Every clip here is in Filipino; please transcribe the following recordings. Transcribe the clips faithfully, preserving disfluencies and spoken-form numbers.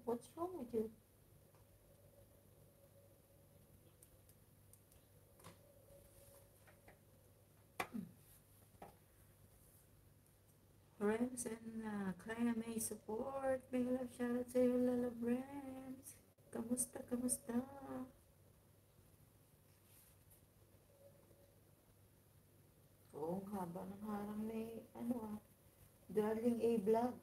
What's wrong with you? Friends and uh, Kaya May support. Big love shoutout sa iyo, Lala Brands. Kamusta, kamusta? Oo, ang haba ng harang may, ano ah, Darling A Vlog.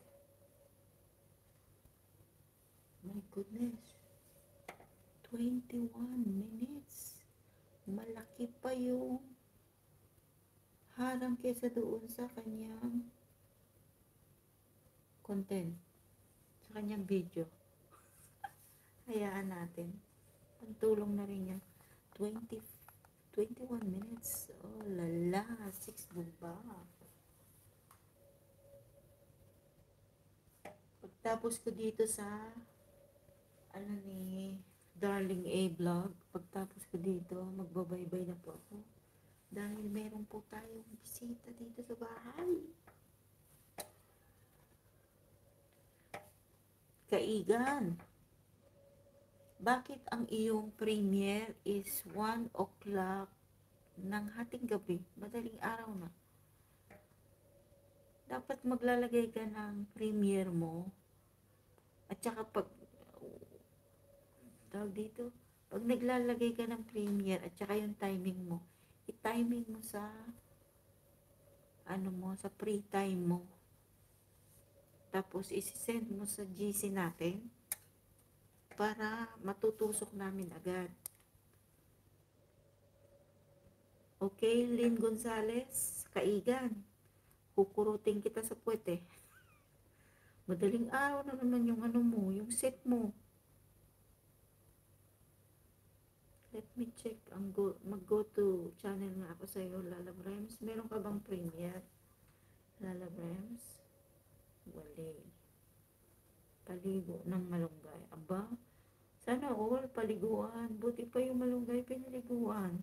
My goodness. twenty-one minutes. Malaki pa yung harang kesa doon sa kanyang content. Sa kanyang video. Hayaan natin. Pantulong na rin yan. twenty, twenty-one minutes. Oh, lala. six buba. Pagtapos ko dito sa ano ni Darling A Vlog, pagtapos ko dito, magbabaybay na po ako. Dahil meron po tayong bisita dito sa bahay. Kaigan, bakit ang iyong premiere is one o'clock ng hating gabi? Madaling araw na. Dapat maglalagay ka ng premiere mo. At saka pag, tawag dito, pag naglalagay ka ng premiere at saka yung timing mo, i-timing mo sa, ano mo, sa free time mo. Tapos, isi-send mo sa G C natin para matutusok namin agad. Okay, Lynn Gonzalez, Kaigan, kukurutin kita sa puwet eh. Madaling araw na naman yung ano mo, yung set mo. Let me check, ang go, mag-go to channel nga ako sa'yo, Lala Brems. Meron ka bang premiere? Lala Brems? Wali. Paligo ng malunggay. Aba, sana all paliguan. Buti pa yung malunggay pinaliguan.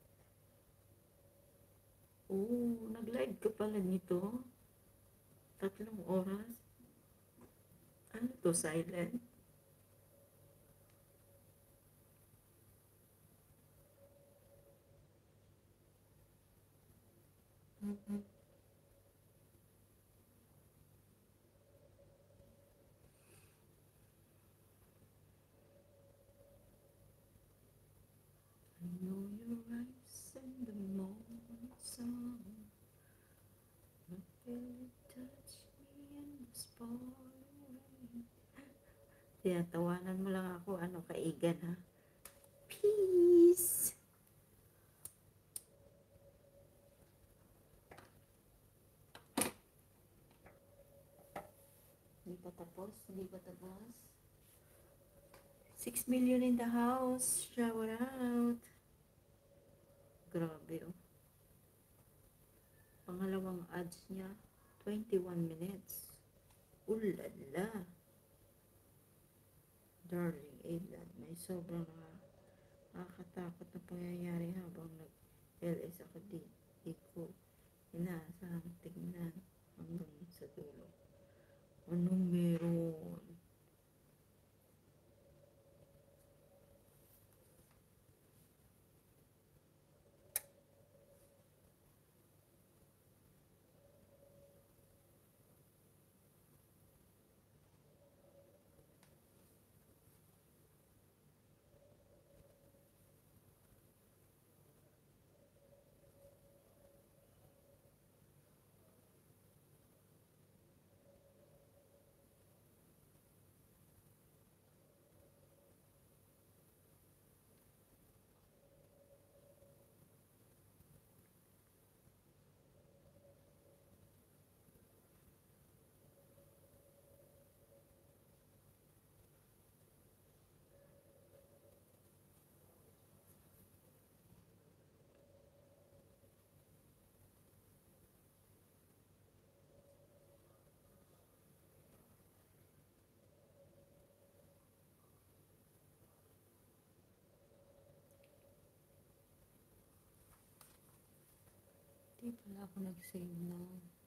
Oo, nag-live ka pala nito. Tatlong oras. Ano to, silent? Mm-hmm. I know your eyes and the morning sun, but feel it touch me in the spoiling rain. Tinatawanan mo lang ako, ano, Kaigan ha? Peace! Hindi pa tapos? Hindi pa tapos? six million in the house. Shout out. Grabe oh. Pangalawang ads niya, twenty-one minutes. Ulala. Darling Ablad, may sobrang nakakatakot na pangyayari habang nag-L S ako dito. Inaasahang tignan hanggang sa dulo. Anong meron? Di pala ako nag-save na.